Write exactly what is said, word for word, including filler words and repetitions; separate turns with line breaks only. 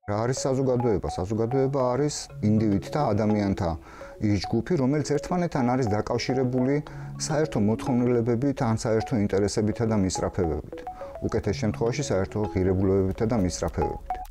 რა არის საზოგადოება? საზოგადოება არის ინდივიდთა, ადამიანთა ის ჯგუფი, რომელიც ერთმანეთთან არის დაკავშირებული საერთო მოთხოვნილებებით, ან საერთო ინტერესებითა და მისწრაფებებით. უკეთეს შემთხვევაში საერთო ღირებულებებითა და მისწრაფებებით.